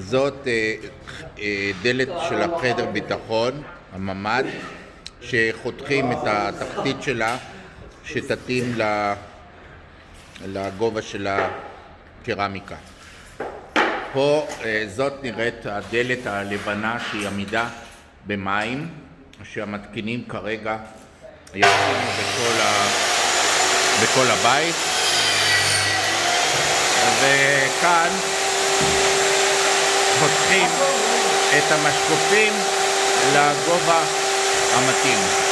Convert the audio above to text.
זאת דלת של החדר ביטחון, הממ"ד, שחותכים את התחתית שלה שתתאים לגובה של הקרמיקה. פה זאת נראית הדלת הלבנה שהיא עמידה במים, שהמתקינים כרגע ישימו בכל הבית. וכאן חותכים את המשקופים לגובה המתאים.